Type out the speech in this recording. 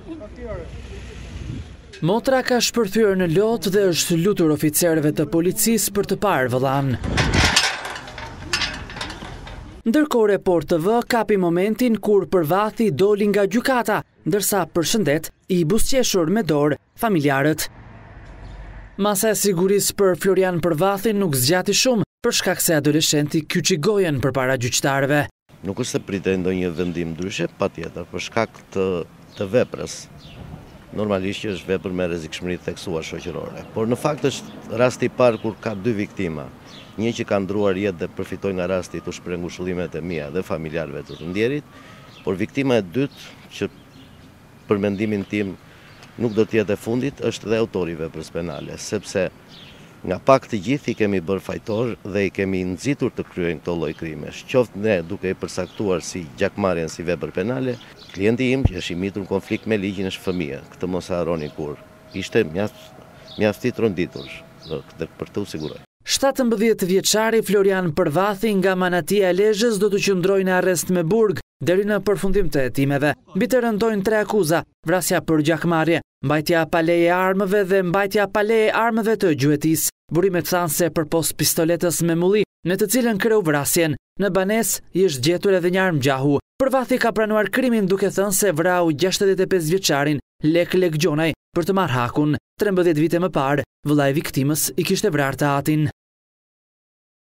Motra ka shpërthyer në lot dhe është lutur oficerëve të policisë për të parë vëllain. Ndërkohë Report TV kapi momentin kur Përvathi doli nga gjykata, ndërsa përshëndet i buzëqeshur me dorë familjarët. Masa e sigurisë për Florian Përvathin nuk zgjati shumë për shkak se adoleshenti kyçi gojen përpara gjyqtarëve. Nuk është se pritej ndonjë vendim ndryshe, patjetër, për shkak të veprës. Normalisht që është vepër me rrezikshmëri theksuar shoqërore. Por në fakt është rasti i parë kur ka dy viktima. Një që ka ndruar jetë dhe përfitoi nga rasti të shpreh ngushëllimet e mia dhe familjarëve të ndjerit, por viktima e dytë që për mendimin tim nuk do të jetë e fundit është dhe autori i veprës penale, sepse nga pak të gjithë i kemi bërë fajtor dhe i kemi nxitur të kryejnë këto lloj krimesh. Qoftë ne duke i përcaktuar si gjakmarrjen si vepër penale, klienti im që është i mitur në konflikt me ligjin është fëmijë, këtë mos e harroni kur. Ishte mjaft i tronditur dhe për të u siguroj. 17 vjeçari Florian Përvathi nga Manatia e Lezhës do të qëndrojë në arrest me burg deri në përfundim të hetimeve. Mbi të rëndojnë 3 akuza: vrasja për gjakmarrje, mbajtja pa leje armëve dhe mbajtja pa leje armëve të gjuetisë. Burimet thanë se përpos pistoletës me mulli, në të cilën kreu vrasjen, në banesë i është gjetur edhe një armë gjahu. Përvathi ka pranuar krimin duke thënë se vrau 65 vjeçarin Lek Gjonaj për të marrë hakun. 13 vite më parë, vëllai i viktimës i kishte vrarë të atin.